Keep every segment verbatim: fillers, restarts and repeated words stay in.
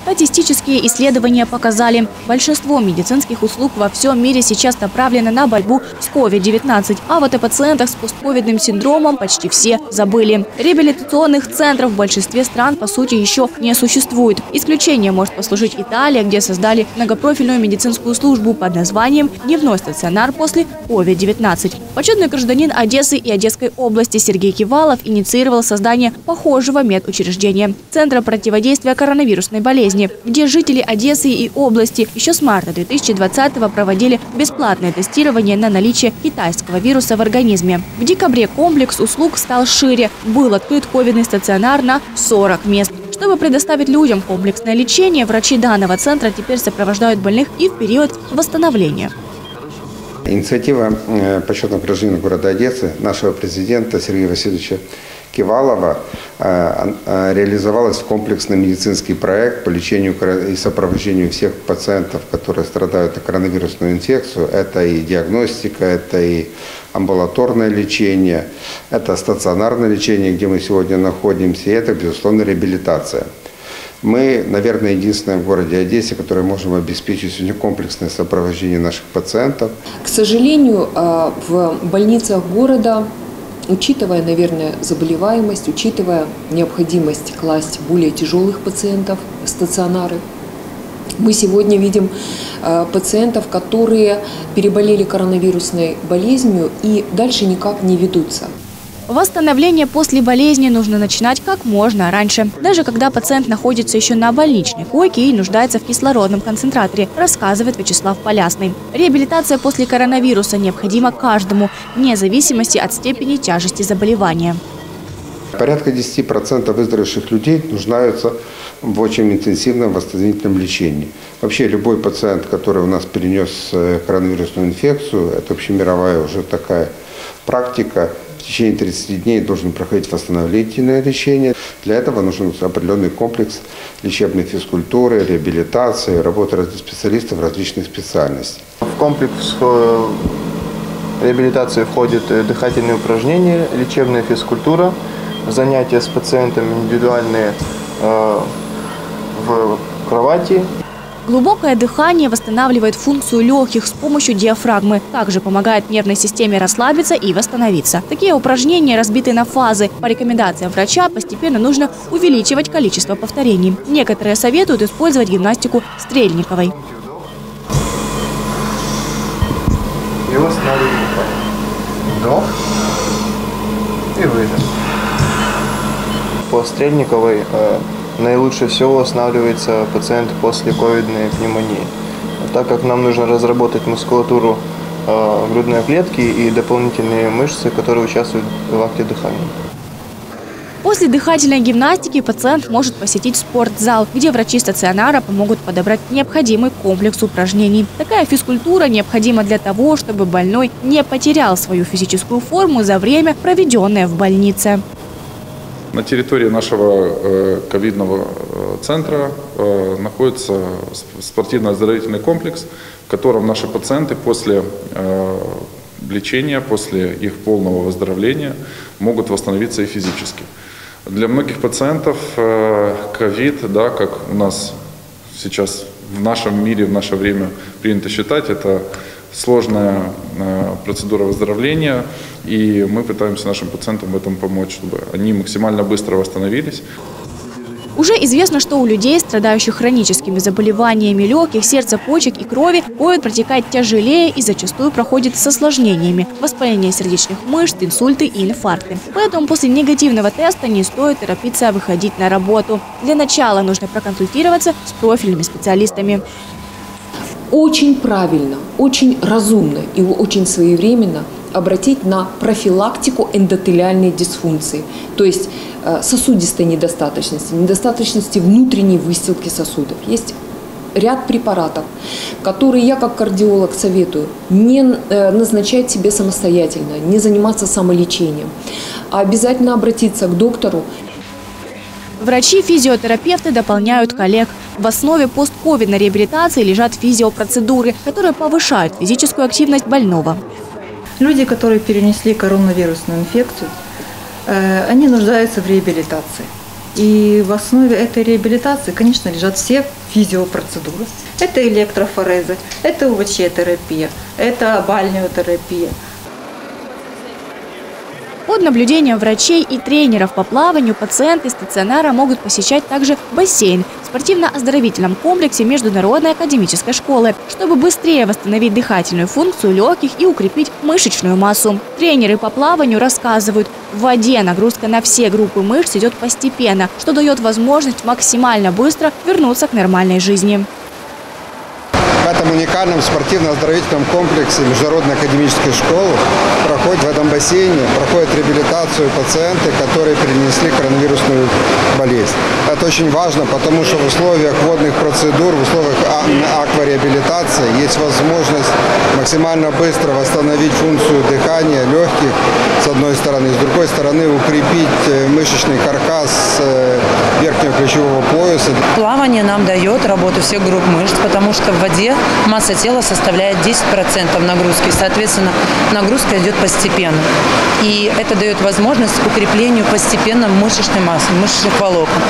Статистические исследования показали, большинство медицинских услуг во всем мире сейчас направлено на борьбу с ковид девятнадцать, а вот о пациентах с постковидным синдромом почти все забыли. Реабилитационных центров в большинстве стран, по сути, еще не существует. Исключением может послужить Италия, где создали многопрофильную медицинскую службу под названием «Дневной стационар после ковид девятнадцать». Почетный гражданин Одессы и Одесской области Сергей Кивалов инициировал создание похожего медучреждения – Центра противодействия коронавирусной болезни, где жители Одессы и области еще с марта две тысячи двадцатого проводили бесплатное тестирование на наличие китайского вируса в организме. В декабре комплекс услуг стал шире. Был открыт ковидный стационар на сорок мест. Чтобы предоставить людям комплексное лечение, врачи данного центра теперь сопровождают больных и в период восстановления. Инициатива почетного гражданина города Одессы, нашего президента Сергея Васильевича Кивалова, реализовалась в комплексный медицинский проект по лечению и сопровождению всех пациентов, которые страдают от коронавирусной инфекции. Это и диагностика, это и амбулаторное лечение, это стационарное лечение, где мы сегодня находимся, и это, безусловно, реабилитация. Мы, наверное, единственные в городе Одессе, которые можем обеспечить сегодня комплексное сопровождение наших пациентов. К сожалению, в больницах города, учитывая, наверное, заболеваемость, учитывая необходимость класть более тяжелых пациентов в стационары, мы сегодня видим пациентов, которые переболели коронавирусной болезнью и дальше никак не ведутся. Восстановление после болезни нужно начинать как можно раньше, даже когда пациент находится еще на больничной койке и нуждается в кислородном концентраторе, рассказывает Вячеслав Полясный. Реабилитация после коронавируса необходима каждому, вне зависимости от степени тяжести заболевания. Порядка десяти процентов выздоровевших людей нуждаются в очень интенсивном восстановительном лечении. Вообще любой пациент, который у нас перенес коронавирусную инфекцию, это общемировая уже такая практика, в течение тридцати дней должен проходить восстановительное лечение. Для этого нужен определенный комплекс лечебной физкультуры, реабилитации, работы разных специалистов различных специальностей. В комплекс реабилитации входят дыхательные упражнения, лечебная физкультура, занятия с пациентом индивидуальные э, в кровати. Глубокое дыхание восстанавливает функцию легких с помощью диафрагмы. Также помогает нервной системе расслабиться и восстановиться. Такие упражнения разбиты на фазы. По рекомендациям врача постепенно нужно увеличивать количество повторений. Некоторые советуют использовать гимнастику Стрельниковой. И восстанавливаем. Вдох и выдох. По Стрельниковой э, наилучше всего восстанавливается пациент после ковидной пневмонии, так как нам нужно разработать мускулатуру э, грудной клетки и дополнительные мышцы, которые участвуют в акте дыхания. После дыхательной гимнастики пациент может посетить спортзал, где врачи стационара помогут подобрать необходимый комплекс упражнений. Такая физкультура необходима для того, чтобы больной не потерял свою физическую форму за время, проведенное в больнице. На территории нашего ковидного центра находится спортивно-оздоровительный комплекс, в котором наши пациенты после лечения, после их полного выздоровления могут восстановиться и физически. Для многих пациентов ковид, да, как у нас сейчас в нашем мире, в наше время принято считать, это сложная процедура выздоровления, и мы пытаемся нашим пациентам в этом помочь, чтобы они максимально быстро восстановились. Уже известно, что у людей, страдающих хроническими заболеваниями легких, сердца, почек и крови, ковид протекает тяжелее и зачастую проходит с осложнениями – воспаление сердечных мышц, инсульты и инфаркты. Поэтому после негативного теста не стоит торопиться выходить на работу. Для начала нужно проконсультироваться с профильными специалистами. Очень правильно, очень разумно и очень своевременно обратить на профилактику эндотелиальной дисфункции, то есть сосудистой недостаточности, недостаточности внутренней выстилки сосудов. Есть ряд препаратов, которые я как кардиолог советую не назначать себе самостоятельно, не заниматься самолечением, а обязательно обратиться к доктору. Врачи-физиотерапевты дополняют коллег. В основе постковидной реабилитации лежат физиопроцедуры, которые повышают физическую активность больного. Люди, которые перенесли коронавирусную инфекцию, они нуждаются в реабилитации. И в основе этой реабилитации, конечно, лежат все физиопроцедуры. Это электрофорезы, это УВЧ-терапия, это бальнеотерапия. Под наблюдением врачей и тренеров по плаванию пациенты стационара могут посещать также бассейн в спортивно-оздоровительном комплексе Международной академической школы, чтобы быстрее восстановить дыхательную функцию легких и укрепить мышечную массу. Тренеры по плаванию рассказывают, в воде нагрузка на все группы мышц идет постепенно, что дает возможность максимально быстро вернуться к нормальной жизни. В этом уникальном спортивно-оздоровительном комплексе Международной академической школы проходит в этом бассейне, проходит реабилитацию пациенты, которые перенесли коронавирусную болезнь. Это очень важно, потому что в условиях водных процедур, в условиях аквареабилитации есть возможность максимально быстро восстановить функцию дыхания, легких, с одной стороны, с другой стороны укрепить мышечный каркас верхнего плечевого пояса. Плавание нам дает работу всех групп мышц, потому что в воде масса тела составляет десять процентов нагрузки. Соответственно, нагрузка идет постепенно. И это дает возможность к укреплению постепенно мышечной массы, мышечных волокон.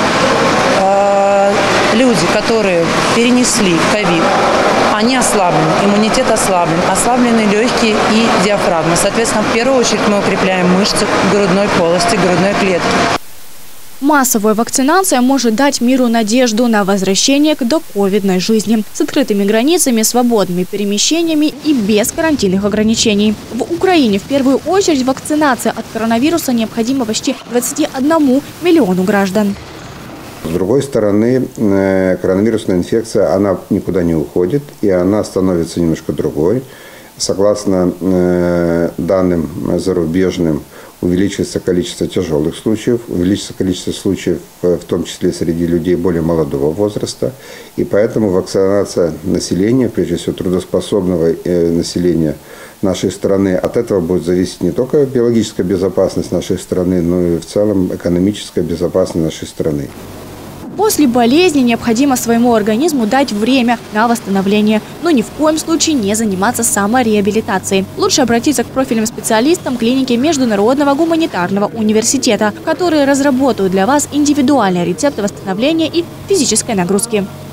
Люди, которые перенесли ковид, они ослаблены, иммунитет ослаблен, ослаблены легкие и диафрагма. Соответственно, в первую очередь мы укрепляем мышцы грудной полости, грудной клетки. Массовая вакцинация может дать миру надежду на возвращение к доковидной жизни с открытыми границами, свободными перемещениями и без карантинных ограничений. В Украине в первую очередь вакцинация от коронавируса необходима почти двадцати одному миллиону граждан. С другой стороны, коронавирусная инфекция, она никуда не уходит, и она становится немножко другой. Согласно данным зарубежным, увеличивается количество тяжелых случаев, увеличится количество случаев, в том числе среди людей более молодого возраста. И поэтому вакцинация населения, прежде всего трудоспособного населения нашей страны, от этого будет зависеть не только биологическая безопасность нашей страны, но и в целом экономическая безопасность нашей страны. После болезни необходимо своему организму дать время на восстановление, но ни в коем случае не заниматься самореабилитацией. Лучше обратиться к профильным специалистам клиники Международного гуманитарного университета, которые разработают для вас индивидуальный рецепт восстановления и физической нагрузки.